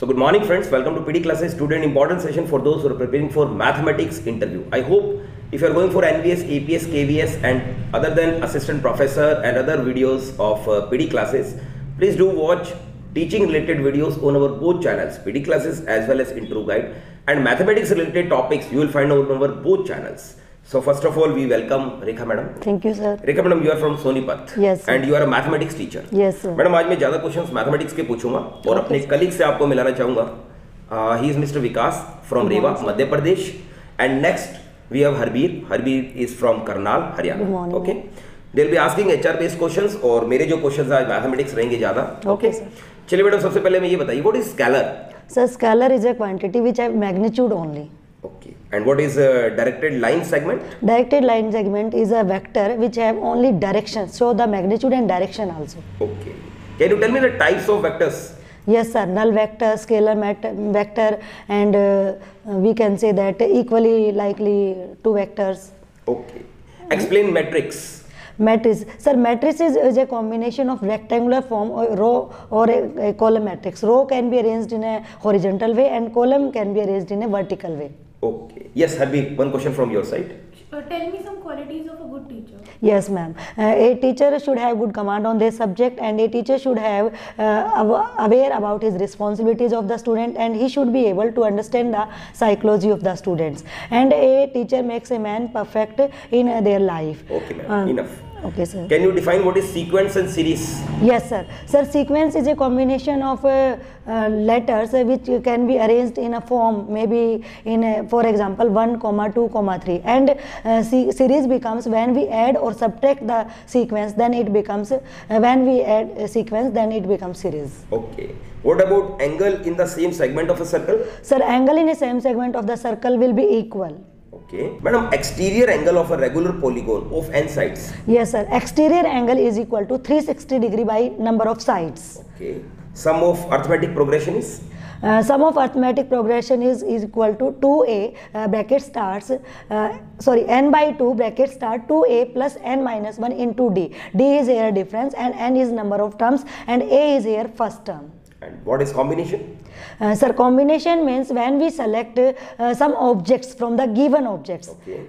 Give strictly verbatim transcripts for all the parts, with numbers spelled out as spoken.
So good morning friends, welcome to P D classes, student important session for those who are preparing for mathematics interview. I hope if you are going for N V S, A P S, K V S and other than assistant professor and other videos of uh, P D classes, please do watch teaching related videos on our both channels, P D classes as well as intro guide, and mathematics related topics you will find on our both channels. So first of all, we welcome Rekha madam. Thank you, sir. Rekha madam, you are from Sonipat. Yes, sir. And you are a mathematics teacher. Yes, sir. Madam आज मैं ज़्यादा questions mathematics के पूछूंगा और अपने colleague से आपको मिलाना चाहूँगा. He is mister Vikas from Rewa Madhya Pradesh and next we have Harbir. Harbir is from Karnal Haryana. Okay, they will be asking HR based questions और मेरे जो क्वेश्चंस आज मैथमेटिक्स रहेंगे ज़्यादा. Okay sir. चलिए मैडम, सबसे पहले मैं ये बताइए, what is scalar? Sir, scalar is a quantity which have magnitude only. Okay. And what is a directed line segment? Directed line segment is a vector which have only direction, so the magnitude and direction also. Okay. Can you tell me the types of vectors? Yes, sir. Null vector, scalar mat- vector, and uh, we can say that equally likely two vectors. Okay. Explain matrix. Matrix. Sir, matrix is, is a combination of rectangular form or row or a, a column matrix. Row can be arranged in a horizontal way and column can be arranged in a vertical way. Okay. Yes, Harbi, one question from your side. Uh, tell me some qualities of a good teacher. Yes, ma'am. Uh, a teacher should have good command on their subject, and a teacher should have uh, aware about his responsibilities of the student, and he should be able to understand the psychology of the students. And a teacher makes a man perfect in uh, their life. Okay, ma'am. Uh, Enough. Okay, sir. Can you define what is sequence and series? Yes, sir. Sir, sequence is a combination of uh, uh, letters uh, which can be arranged in a form, maybe in, a, for example, one, comma, two, comma, three. And uh, series becomes when we add or subtract the sequence, then it becomes, uh, when we add a sequence, then it becomes series. Okay. What about angle in the same segment of a circle? Sir, angle in the same segment of the circle will be equal. Okay. Madam, exterior angle of a regular polygon of n sides. Yes, sir. Exterior angle is equal to three hundred sixty degree by number of sides. Okay. Sum of arithmetic progression is? Uh, sum of arithmetic progression is, is equal to two a uh, bracket starts uh, sorry n by two bracket start two a plus n minus one into d. D is here difference and n is number of terms and a is here first term. And what is combination? Uh, sir, combination means when we select uh, some objects from the given objects. Okay.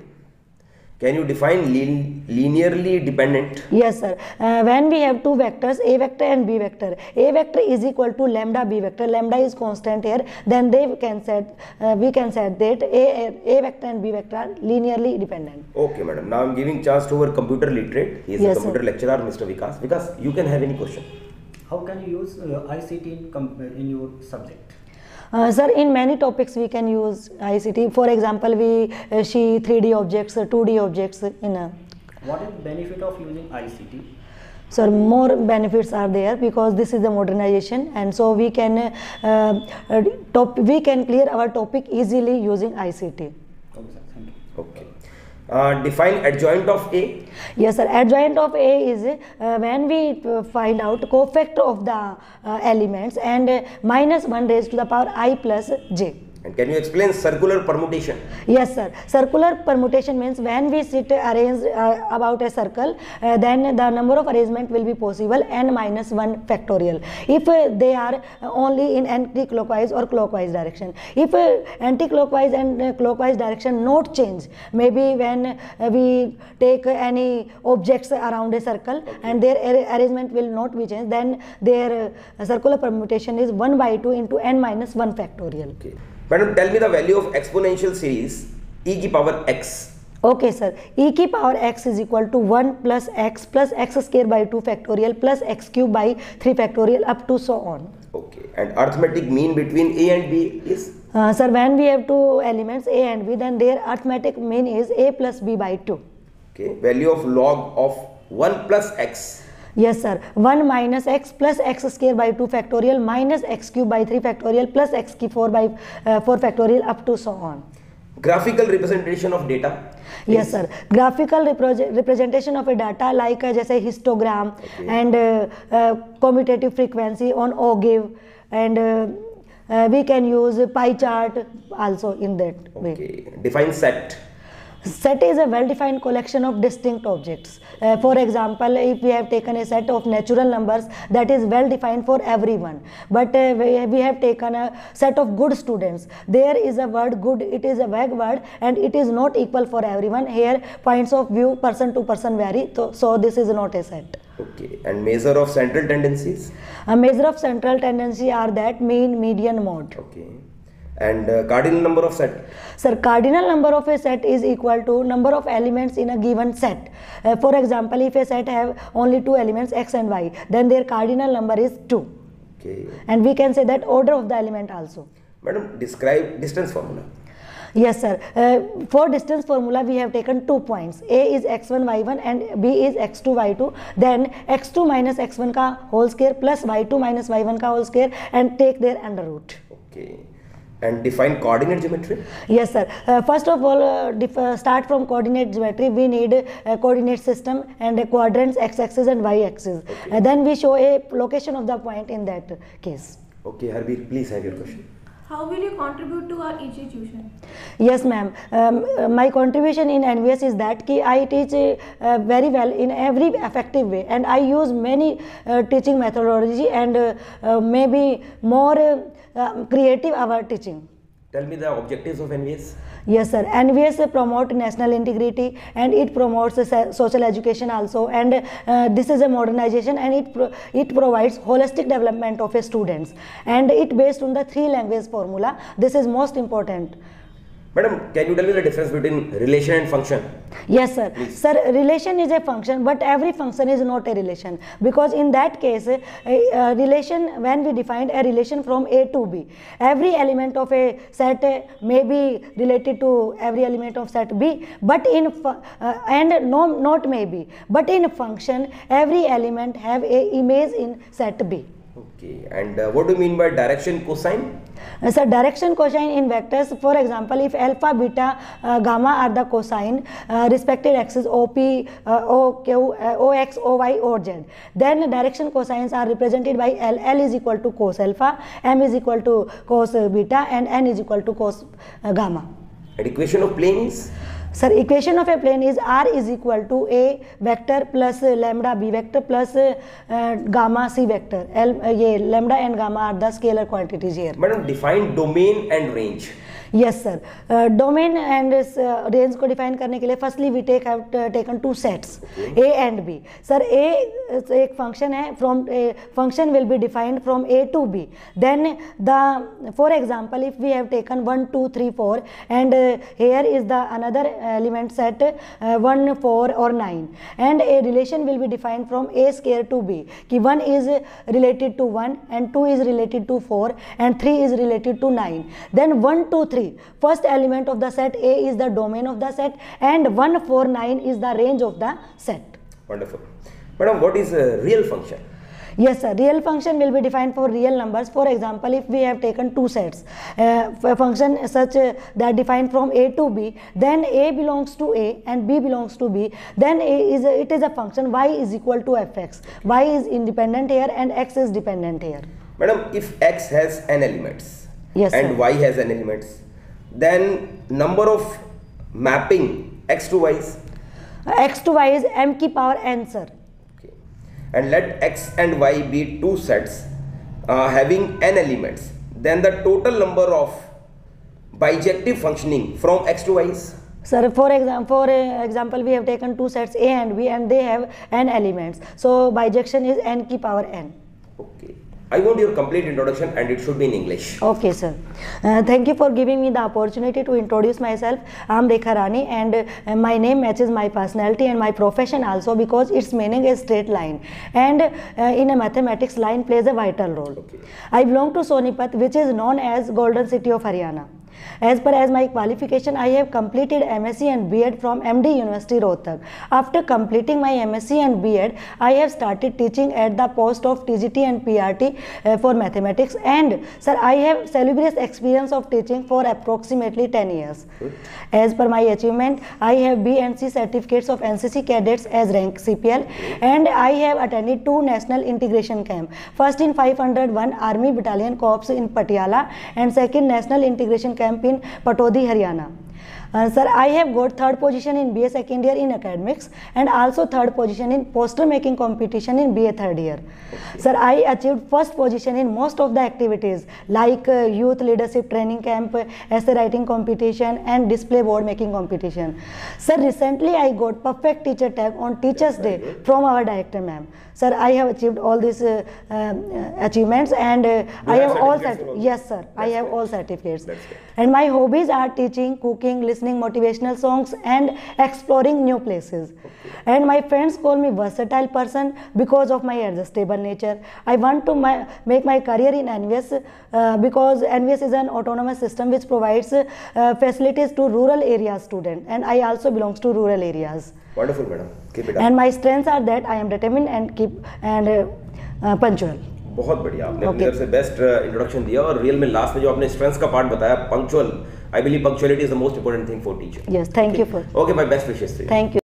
Can you define lin linearly dependent? Yes, sir. Uh, when we have two vectors, a vector and b vector, a vector is equal to lambda b vector. Lambda is constant here. Then they can set, uh, we can set that a, a vector and b vector are linearly dependent. Okay, madam. Now I am giving chance to our computer literate. He is yes, a computer sir. lecturer, Mister Vikas. Vikas, you can have any question. How can you use uh, I C T in, com in your subject? Uh, sir, in many topics we can use I C T. For example, we uh, see three D objects, uh, two D objects in a... What is the benefit of using I C T? Sir, more benefits are there because this is the modernization, and so we can uh, uh, top, we can clear our topic easily using I C T. Okay, sir. Thank you. Okay. Uh, define adjoint of A. Yes, sir. Adjoint of A is uh, when we uh, find out cofactor of the uh, elements and uh, minus one raised to the power I plus j. And can you explain circular permutation? Yes, sir. Circular permutation means when we sit arranged uh, about a circle, uh, then the number of arrangement will be possible n minus one factorial. If uh, they are only in anti-clockwise or clockwise direction. If uh, anti-clockwise and uh, clockwise direction not change, maybe when uh, we take uh, any objects around a circle, okay, and their ar arrangement will not be changed, then their uh, circular permutation is one by two into n minus one factorial. Okay. Madam, tell me the value of exponential series e की power x. Okay, sir. E की power x is equal to one plus x plus x square by two factorial plus x cube by three factorial up to so on. Okay. And arithmetic mean between a and b is? Uh, sir, when we have two elements a and b, then their arithmetic mean is a plus b by two. Okay. Value of log of one plus x. Yes, sir. one minus x plus x square by two factorial minus x cube by three factorial plus x cube four by uh, four factorial up to so on. Graphical representation of data. Yes, sir. Graphical representation of a data like uh, जैसे histogram, okay, and uh, uh, commutative frequency on ogive, and uh, uh, we can use pie chart also in that okay, way. Define set. Set is a well-defined collection of distinct objects. Uh, for example, if we have taken a set of natural numbers, that is well defined for everyone. But uh, we, we have taken a set of good students. There is a word good, it is a vague word and it is not equal for everyone. Here points of view person to person vary, so, so this is not a set. Okay, and measure of central tendencies? A measure of central tendency are that mean, median, mode. Okay. And uh, cardinal number of set? Sir, cardinal number of a set is equal to number of elements in a given set. Uh, for example, if a set have only two elements x and y, then their cardinal number is two. Okay. And we can say that order of the element also. Madam, describe distance formula. Yes, sir. Uh, for distance formula, we have taken two points. A is x one, y one and B is x two, y two. Then x two minus x one ka whole square plus y two minus y one ka whole square and take their under root. Okay. And define coordinate geometry? Yes, sir. Uh, first of all, uh, uh, start from coordinate geometry. We need a coordinate system and a quadrants x-axis and y-axis. Okay. Uh, then we show a location of the point in that case. Okay, Harveer, please have your question. How will you contribute to our institution? Yes, ma'am. Um, uh, my contribution in N V S is that ki I teach uh, very well in every effective way, and I use many uh, teaching methodology and uh, uh, maybe more uh, uh, creative our teaching. Tell me the objectives of N V S. Yes, sir. N V S promote national integrity and it promotes uh, social education also, and uh, this is a modernization and it pro it provides holistic development of a students, and it based on the three language formula. This is most important. Madam, can you tell me the difference between relation and function? Yes, sir. Please. Sir, relation is a function, but every function is not a relation, because in that case, a, a relation, when we defined a relation from A to B, every element of a set may be related to every element of set B, but in uh, and no, not maybe, but in function, every element have a image in set B. Okay, and uh, what do you mean by direction cosine? Uh, so direction cosine in vectors, for example, if alpha, beta, uh, gamma are the cosine, uh, respective axes O P, uh, O Q, uh, O X, O Y, O Z, then direction cosines are represented by L. L is equal to cos alpha, M is equal to cos beta, and N is equal to cos uh, gamma. And equation of plane is? Sir, equation of a plane is R is equal to A vector plus uh, lambda B vector plus uh, uh, gamma C vector. L, uh, yeah, lambda and gamma are the scalar quantities here. Madam, define domain and range. Yes, sir. Uh, domain and uh, range को define करने के लिए firstly we take have uh, taken two sets, okay. A and B. Sir, A uh, एक function है, from a function will be defined from A to B. Then the, for example, if we have taken one, two, three, four, and uh, here is the another element set uh, one, four, or nine, and a relation will be defined from A square to B. कि one is related to one, and two is related to four, and three is related to nine. Then one, two, three. First element of the set A is the domain of the set, and one, four, nine is the range of the set. Wonderful. Madam, what is a real function? Yes, sir. Real function will be defined for real numbers. For example, if we have taken two sets, uh, a function such uh, that defined from A to B, then A belongs to A and B belongs to B, then A is a, it is a function y is equal to fx. Y is independent here and x is dependent here. Madam, if x has n elements, yes, and sir. y has n elements, then number of mapping x to y is? X to y is m ki power n, sir. Okay. And let x and y be two sets uh, having n elements, then the total number of bijective functioning from x to y is? Sir, for example, for example, we have taken two sets A and B, and they have n elements. So bijection is n ki power n. Okay. I want your complete introduction, and it should be in English. Okay, sir. Uh, thank you for giving me the opportunity to introduce myself. I am Rekha Rani, and uh, my name matches my personality and my profession also, because its meaning is straight line, and uh, in a mathematics, line plays a vital role. Okay. I belong to Sonipat, which is known as Golden City of Haryana. As per as my qualification, I have completed M S c and B Ed from M D University Rohtak. After completing my M S c and B Ed, I have started teaching at the post of T G T and P R T uh, for mathematics, and sir, I have salubrious experience of teaching for approximately ten years. Good. As per my achievement, I have B and C certificates of N C C cadets as rank C P L, and I have attended two national integration camp. First in five hundred one Army Battalion Corps in Patiala, and second national integration camp in Patodi, Haryana. Uh, sir, I have got third position in B A second year in academics and also third position in poster making competition in B A third year. Okay. Sir, I achieved first position in most of the activities like uh, youth leadership training camp, essay writing competition and display board making competition. Sir, recently I got perfect teacher tag on Teachers Day from our director ma'am. Sir, I have achieved all these uh, uh, achievements and uh, I have, have all certificates. Yes, sir. That's I have good. all certificates. And my hobbies are teaching, cooking, listening motivational songs and exploring new places. Okay. And my friends call me versatile person because of my adjustable nature. I want to my, make my career in N V S uh, because N V S is an autonomous system which provides uh, facilities to rural area students, and I also belongs to rural areas. Wonderful, madam. Keep it up. And my strengths are that I am determined and keep and uh, uh, punctual. बहुत बढ़िया, आपने अपनी तरफ से best introduction दिया और real में last में जो आपने स्ट्रेंथ्स का पार्ट बताया, punctual, I believe punctuality is the most important thing for teacher. Yes, thank you for. Okay, my best wishes to you. Thank you.